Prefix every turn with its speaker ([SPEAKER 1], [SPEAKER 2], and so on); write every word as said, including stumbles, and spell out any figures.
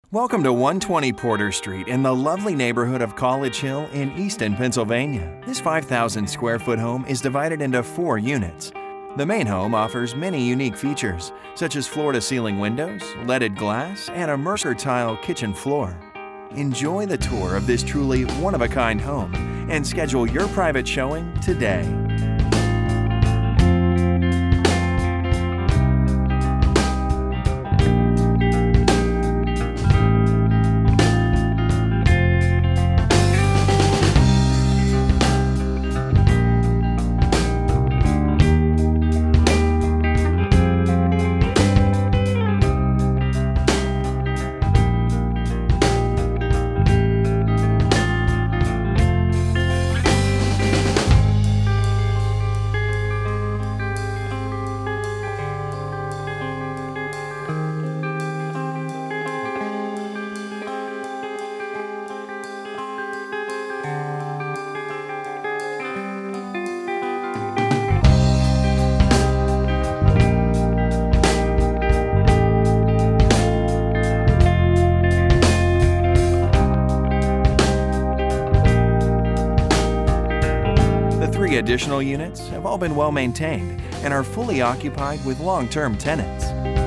[SPEAKER 1] Welcome to one twenty Porter Street in the lovely neighborhood of College Hill in Easton, Pennsylvania. This five thousand square foot home is divided into four units. The main home offers many unique features, such as floor-to-ceiling windows, leaded glass, and a Mercer tile kitchen floor. Enjoy the tour of this truly one-of-a-kind home and schedule your private showing today. Three additional units have all been well maintained and are fully occupied with long-term tenants.